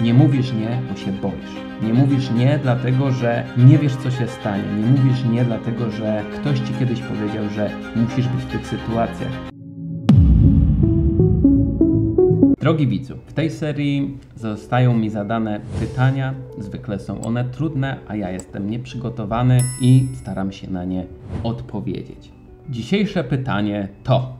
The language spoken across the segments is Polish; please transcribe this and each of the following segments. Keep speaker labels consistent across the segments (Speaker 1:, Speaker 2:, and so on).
Speaker 1: Nie mówisz nie, bo się boisz. Nie mówisz nie dlatego, że nie wiesz, co się stanie. Nie mówisz nie dlatego, że ktoś ci kiedyś powiedział, że musisz być w tych sytuacjach. Drogi widzu, w tej serii zostają mi zadane pytania. Zwykle są one trudne, a ja jestem nieprzygotowany i staram się na nie odpowiedzieć. Dzisiejsze pytanie to: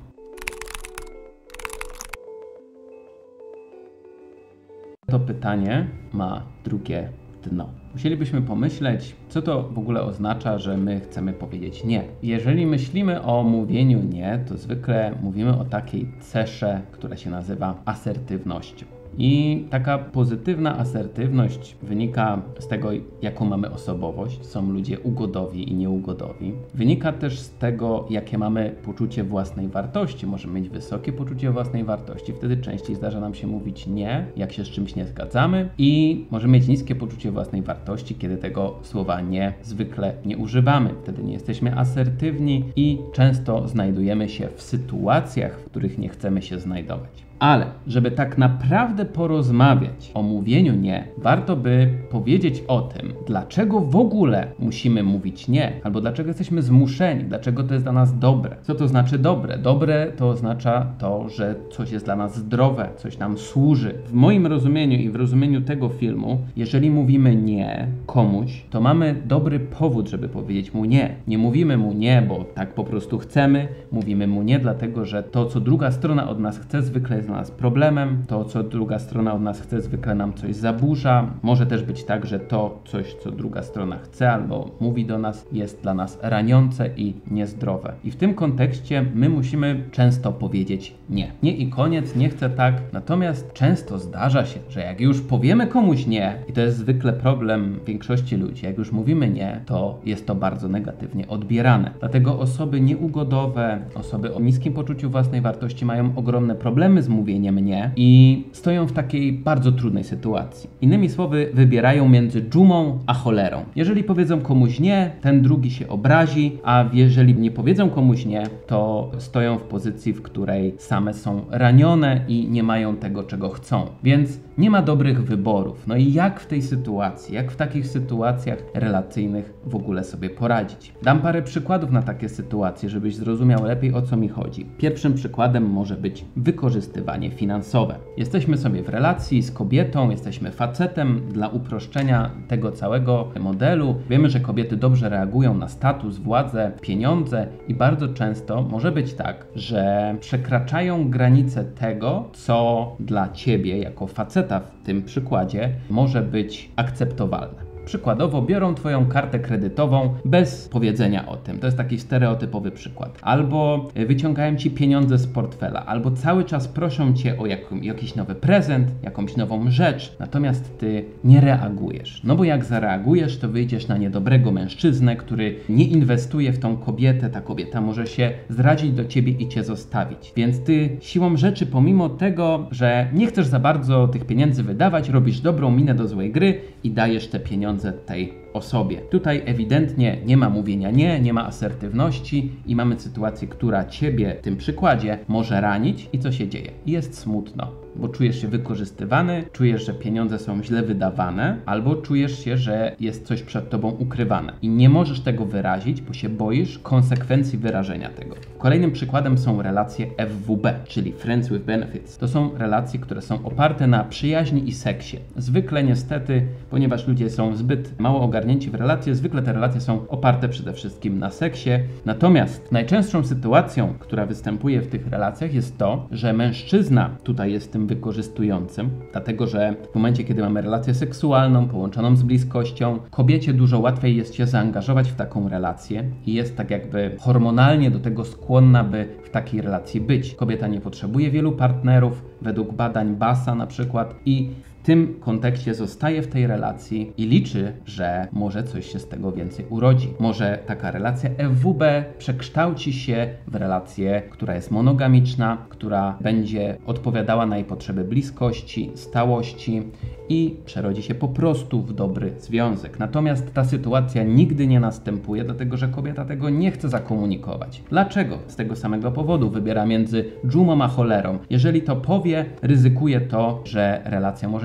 Speaker 1: to pytanie ma drugie dno. Musielibyśmy pomyśleć, co to w ogóle oznacza, że my chcemy powiedzieć nie. Jeżeli myślimy o mówieniu nie, to zwykle mówimy o takiej cesze, która się nazywa asertywnością. I taka pozytywna asertywność wynika z tego, jaką mamy osobowość. Są ludzie ugodowi i nieugodowi. Wynika też z tego, jakie mamy poczucie własnej wartości. Możemy mieć wysokie poczucie własnej wartości. Wtedy częściej zdarza nam się mówić nie, jak się z czymś nie zgadzamy. I możemy mieć niskie poczucie własnej wartości, kiedy tego słowa nie zwykle nie używamy. Wtedy nie jesteśmy asertywni i często znajdujemy się w sytuacjach, w których nie chcemy się znajdować. Ale żeby tak naprawdę porozmawiać o mówieniu nie, warto by powiedzieć o tym, dlaczego w ogóle musimy mówić nie, albo dlaczego jesteśmy zmuszeni, dlaczego to jest dla nas dobre. Co to znaczy dobre? Dobre to oznacza to, że coś jest dla nas zdrowe, coś nam służy. W moim rozumieniu i w rozumieniu tego filmu, jeżeli mówimy nie komuś, to mamy dobry powód, żeby powiedzieć mu nie. Nie mówimy mu nie, bo tak po prostu chcemy. Mówimy mu nie dlatego, że to, co druga strona od nas chce, zwykle jest dla nas problemem. To, co druga strona od nas chce, zwykle nam coś zaburza. Może też być tak, że to coś, co druga strona chce albo mówi do nas, jest dla nas raniące i niezdrowe. I w tym kontekście my musimy często powiedzieć nie. Nie i koniec, nie chcę tak. Natomiast często zdarza się, że jak już powiemy komuś nie, i to jest zwykle problem większości ludzi, jak już mówimy nie, to jest to bardzo negatywnie odbierane. Dlatego osoby nieugodowe, osoby o niskim poczuciu własnej wartości mają ogromne problemy z mówieniem nie i stoją w takiej bardzo trudnej sytuacji. Innymi słowy, wybierają między dżumą a cholerą. Jeżeli powiedzą komuś nie, ten drugi się obrazi, a jeżeli nie powiedzą komuś nie, to stoją w pozycji, w której same są ranione i nie mają tego, czego chcą. Więc nie ma dobrych wyborów. No i jak w tej sytuacji, jak w takich sytuacjach relacyjnych w ogóle sobie poradzić? Dam parę przykładów na takie sytuacje, żebyś zrozumiał lepiej, o co mi chodzi. Pierwszym przykładem może być wykorzystywanie finansowe. Jesteśmy sobie w relacji z kobietą, jesteśmy facetem. Dla uproszczenia tego całego modelu wiemy, że kobiety dobrze reagują na status, władzę, pieniądze i bardzo często może być tak, że przekraczają granice tego, co dla ciebie jako faceta w tym przykładzie może być akceptowalne. Przykładowo biorą twoją kartę kredytową bez powiedzenia o tym. To jest taki stereotypowy przykład. Albo wyciągają ci pieniądze z portfela, albo cały czas proszą cię o jakiś nowy prezent, jakąś nową rzecz, natomiast ty nie reagujesz. No bo jak zareagujesz, to wyjdziesz na niedobrego mężczyznę, który nie inwestuje w tą kobietę, ta kobieta może się zrazić do ciebie i cię zostawić. Więc ty siłą rzeczy, pomimo tego, że nie chcesz za bardzo tych pieniędzy wydawać, robisz dobrą minę do złej gry i dajesz te pieniądze tej osobie. Tutaj ewidentnie nie ma mówienia nie, nie ma asertywności i mamy sytuację, która ciebie w tym przykładzie może ranić i co się dzieje? Jest smutno, bo czujesz się wykorzystywany, czujesz, że pieniądze są źle wydawane, albo czujesz się, że jest coś przed tobą ukrywane i nie możesz tego wyrazić, bo się boisz konsekwencji wyrażenia tego. Kolejnym przykładem są relacje FWB, czyli Friends with Benefits. To są relacje, które są oparte na przyjaźni i seksie. Zwykle niestety, ponieważ ludzie są zbyt mało ogarnięci w relacje, zwykle te relacje są oparte przede wszystkim na seksie. Natomiast najczęstszą sytuacją, która występuje w tych relacjach, jest to, że mężczyzna tutaj jest tym wykorzystującym, dlatego że w momencie, kiedy mamy relację seksualną połączoną z bliskością, kobiecie dużo łatwiej jest się zaangażować w taką relację i jest tak jakby hormonalnie do tego skłonna, by w takiej relacji być. Kobieta nie potrzebuje wielu partnerów, według badań BASA na przykład, i w tym kontekście zostaje w tej relacji i liczy, że może coś się z tego więcej urodzi. Może taka relacja FWB przekształci się w relację, która jest monogamiczna, która będzie odpowiadała na jej potrzeby bliskości, stałości i przerodzi się po prostu w dobry związek. Natomiast ta sytuacja nigdy nie następuje, dlatego że kobieta tego nie chce zakomunikować. Dlaczego? Z tego samego powodu wybiera między dżumą a cholerą. Jeżeli to powie, ryzykuje to, że relacja może się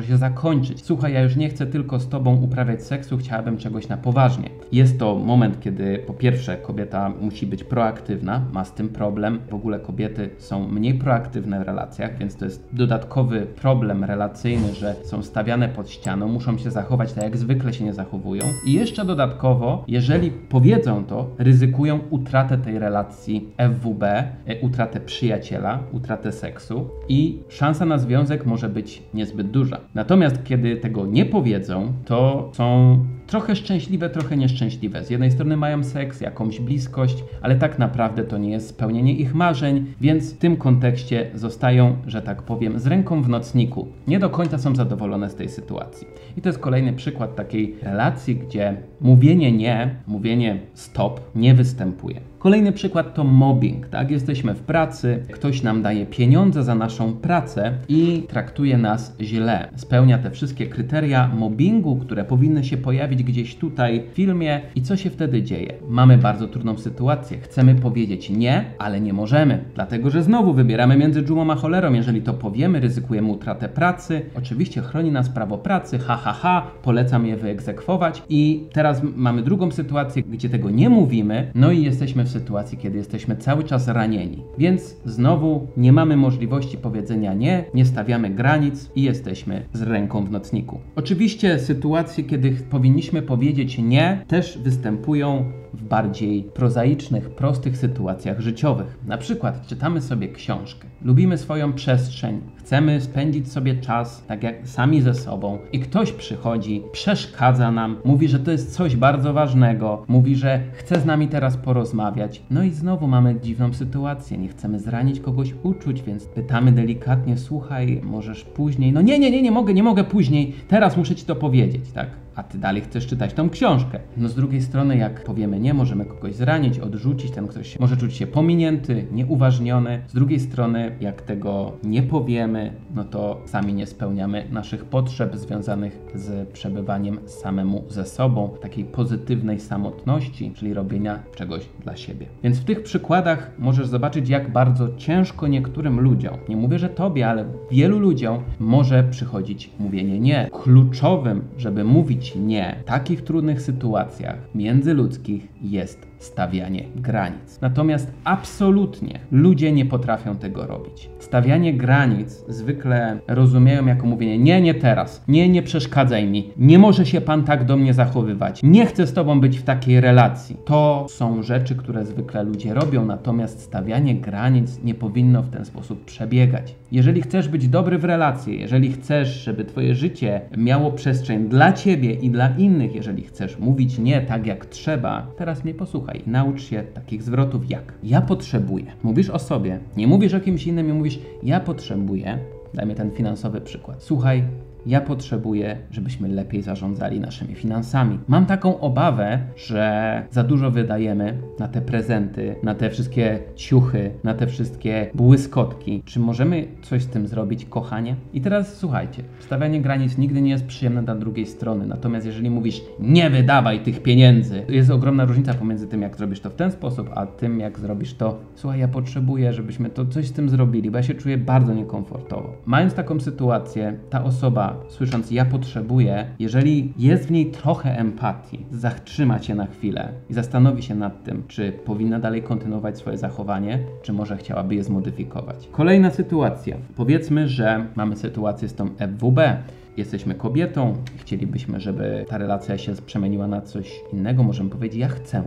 Speaker 1: się zakończyć. Słuchaj, ja już nie chcę tylko z tobą uprawiać seksu, chciałabym czegoś na poważnie. Jest to moment, kiedy po pierwsze kobieta musi być proaktywna, ma z tym problem. W ogóle kobiety są mniej proaktywne w relacjach, więc to jest dodatkowy problem relacyjny, że są stawiane pod ścianą, muszą się zachować tak jak zwykle się nie zachowują. I jeszcze dodatkowo, jeżeli powiedzą to, ryzykują utratę tej relacji FWB, utratę przyjaciela, utratę seksu i szansa na związek może być niezbyt duża. Natomiast kiedy tego nie powiedzą, to są trochę szczęśliwe, trochę nieszczęśliwe. Z jednej strony mają seks, jakąś bliskość, ale tak naprawdę to nie jest spełnienie ich marzeń, więc w tym kontekście zostają, że tak powiem, z ręką w nocniku. Nie do końca są zadowolone z tej sytuacji. I to jest kolejny przykład takiej relacji, gdzie mówienie nie, mówienie stop nie występuje. Kolejny przykład to mobbing, tak? Jesteśmy w pracy, ktoś nam daje pieniądze za naszą pracę i traktuje nas źle. Spełnia te wszystkie kryteria mobbingu, które powinny się pojawić gdzieś tutaj w filmie. I co się wtedy dzieje? Mamy bardzo trudną sytuację. Chcemy powiedzieć nie, ale nie możemy. Dlatego, że znowu wybieramy między dżumą a cholerą. Jeżeli to powiemy, ryzykujemy utratę pracy. Oczywiście chroni nas prawo pracy, polecam je wyegzekwować. I teraz mamy drugą sytuację, gdzie tego nie mówimy, no i jesteśmy w sytuacji, kiedy jesteśmy cały czas ranieni. Więc znowu nie mamy możliwości powiedzenia nie, nie stawiamy granic i jesteśmy z ręką w nocniku. Oczywiście sytuacje, kiedy powinniśmy powiedzieć nie, też występują w bardziej prozaicznych, prostych sytuacjach życiowych. Na przykład czytamy sobie książkę, lubimy swoją przestrzeń, chcemy spędzić sobie czas tak jak sami ze sobą i ktoś przychodzi, przeszkadza nam, mówi, że to jest coś bardzo ważnego, mówi, że chce z nami teraz porozmawiać. No i znowu mamy dziwną sytuację, nie chcemy zranić kogoś uczuć, więc pytamy delikatnie, słuchaj, możesz później? No nie mogę później, teraz muszę ci to powiedzieć, tak? A ty dalej chcesz czytać tą książkę. No z drugiej strony, jak powiemy nie, możemy kogoś zranić, odrzucić, ten ktoś może czuć się pominięty, nieuważniony. Z drugiej strony, jak tego nie powiemy, no to sami nie spełniamy naszych potrzeb związanych z przebywaniem samemu ze sobą, takiej pozytywnej samotności, czyli robienia czegoś dla siebie. Więc w tych przykładach możesz zobaczyć, jak bardzo ciężko niektórym ludziom, nie mówię, że tobie, ale wielu ludziom może przychodzić mówienie nie. Kluczowym, żeby mówić nie w takich trudnych sytuacjach międzyludzkich jest stawianie granic. Natomiast absolutnie ludzie nie potrafią tego robić. Stawianie granic zwykle rozumieją jako mówienie nie teraz, nie przeszkadzaj mi, nie może się pan tak do mnie zachowywać, nie chcę z tobą być w takiej relacji. To są rzeczy, które zwykle ludzie robią, natomiast stawianie granic nie powinno w ten sposób przebiegać. Jeżeli chcesz być dobry w relacji, jeżeli chcesz, żeby twoje życie miało przestrzeń dla ciebie i dla innych, jeżeli chcesz mówić nie tak jak trzeba, teraz mnie posłuchaj. Naucz się takich zwrotów jak ja potrzebuję. Mówisz o sobie, nie mówisz o kimś innym i mówisz ja potrzebuję. Dajmy ten finansowy przykład. Słuchaj, ja potrzebuję, żebyśmy lepiej zarządzali naszymi finansami. Mam taką obawę, że za dużo wydajemy na te prezenty, na te wszystkie ciuchy, na te wszystkie błyskotki. Czy możemy coś z tym zrobić, kochanie? I teraz słuchajcie, stawianie granic nigdy nie jest przyjemne dla drugiej strony. Natomiast jeżeli mówisz, nie wydawaj tych pieniędzy, jest ogromna różnica pomiędzy tym, jak zrobisz to w ten sposób, a tym, jak zrobisz to, słuchaj, ja potrzebuję, żebyśmy to coś z tym zrobili, bo ja się czuję bardzo niekomfortowo. Mając taką sytuację, ta osoba, słysząc ja potrzebuję, jeżeli jest w niej trochę empatii, zatrzyma się na chwilę i zastanowi się nad tym, czy powinna dalej kontynuować swoje zachowanie, czy może chciałaby je zmodyfikować. Kolejna sytuacja. Powiedzmy, że mamy sytuację z tą FWB. Jesteśmy kobietą, chcielibyśmy, żeby ta relacja się przemieniła na coś innego. Możemy powiedzieć,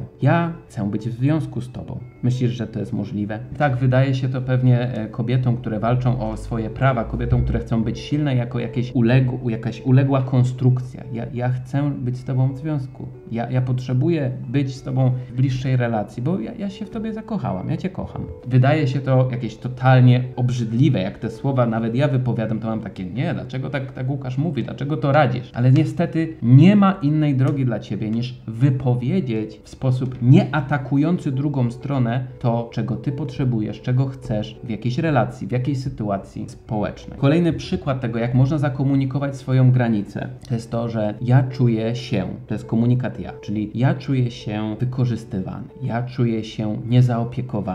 Speaker 1: ja chcę być w związku z tobą. Myślisz, że to jest możliwe? Tak, wydaje się to pewnie kobietom, które walczą o swoje prawa, kobietom, które chcą być silne jako jakaś uległa konstrukcja. Ja chcę być z tobą w związku. Ja potrzebuję być z tobą w bliższej relacji, bo ja się w tobie zakochałam, ja cię kocham. Wydaje się to jakieś totalnie obrzydliwe, jak te słowa nawet ja wypowiadam, to mam takie, nie, dlaczego tak Łukasz mówi, dlaczego to radzisz? Ale niestety nie ma innej drogi dla ciebie niż wypowiedzieć w sposób nieatakujący drugą stronę to, czego ty potrzebujesz, czego chcesz w jakiejś relacji, w jakiejś sytuacji społecznej. Kolejny przykład tego, jak można zakomunikować swoją granicę, to jest to, że ja czuję się, to jest komunikat ja, czyli ja czuję się wykorzystywany, ja czuję się niezaopiekowany,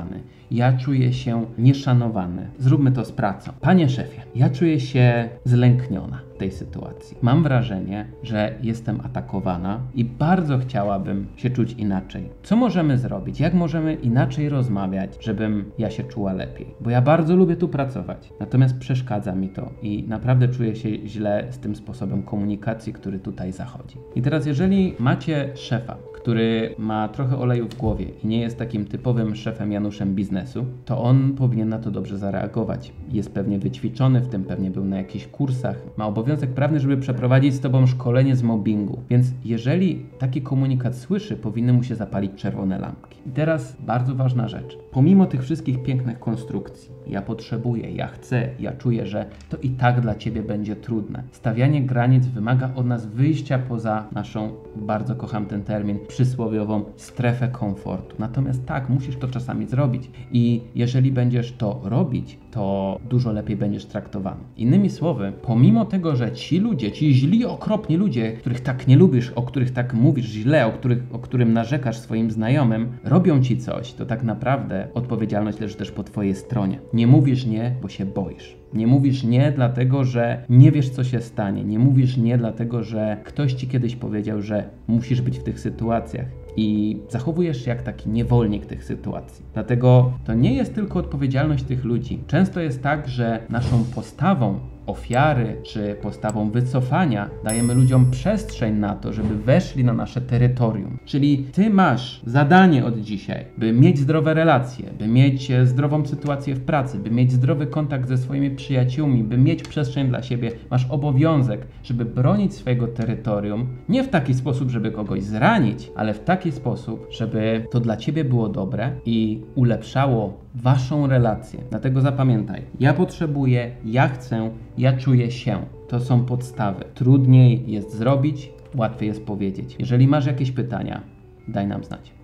Speaker 1: ja czuję się nieszanowany. Zróbmy to z pracą. Panie szefie, ja czuję się zlękniona w tej sytuacji. Mam wrażenie, że jestem atakowana i bardzo chciałabym się czuć inaczej. Co możemy zrobić? Jak możemy inaczej rozmawiać, żebym ja się czuła lepiej? Bo ja bardzo lubię tu pracować, natomiast przeszkadza mi to i naprawdę czuję się źle z tym sposobem komunikacji, który tutaj zachodzi. I teraz jeżeli macie szefa, który ma trochę oleju w głowie i nie jest takim typowym szefem Januszem biznesu, to on powinien na to dobrze zareagować. Jest pewnie wyćwiczony w tym, pewnie był na jakichś kursach, ma obowiązek prawny, żeby przeprowadzić z tobą szkolenie z mobbingu. Więc jeżeli taki komunikat słyszy, powinny mu się zapalić czerwone lampki. I teraz bardzo ważna rzecz. Pomimo tych wszystkich pięknych konstrukcji, ja potrzebuję, ja chcę, ja czuję, że to i tak dla ciebie będzie trudne. Stawianie granic wymaga od nas wyjścia poza naszą, bardzo kocham ten termin, przysłowiową strefę komfortu. Natomiast tak, musisz to czasami zrobić i jeżeli będziesz to robić, to dużo lepiej będziesz traktowany. Innymi słowy, pomimo tego, że ci ludzie, ci źli, okropni ludzie, których tak nie lubisz, o których tak mówisz źle, o którym narzekasz swoim znajomym, robią ci coś, to tak naprawdę odpowiedzialność leży też po twojej stronie. Nie mówisz nie, bo się boisz. Nie mówisz nie dlatego, że nie wiesz, co się stanie. Nie mówisz nie dlatego, że ktoś ci kiedyś powiedział, że musisz być w tych sytuacjach. I zachowujesz się jak taki niewolnik tych sytuacji. Dlatego to nie jest tylko odpowiedzialność tych ludzi. Często jest tak, że naszą postawą ofiary czy postawą wycofania dajemy ludziom przestrzeń na to, żeby weszli na nasze terytorium. Czyli ty masz zadanie od dzisiaj, by mieć zdrowe relacje, by mieć zdrową sytuację w pracy, by mieć zdrowy kontakt ze swoimi przyjaciółmi, by mieć przestrzeń dla siebie. Masz obowiązek, żeby bronić swojego terytorium, nie w taki sposób, żeby kogoś zranić, ale w taki sposób, żeby to dla ciebie było dobre i ulepszało waszą relację. Dlatego zapamiętaj, ja potrzebuję, ja chcę, ja czuję się. To są podstawy. Trudniej jest zrobić, łatwiej jest powiedzieć. Jeżeli masz jakieś pytania, daj nam znać.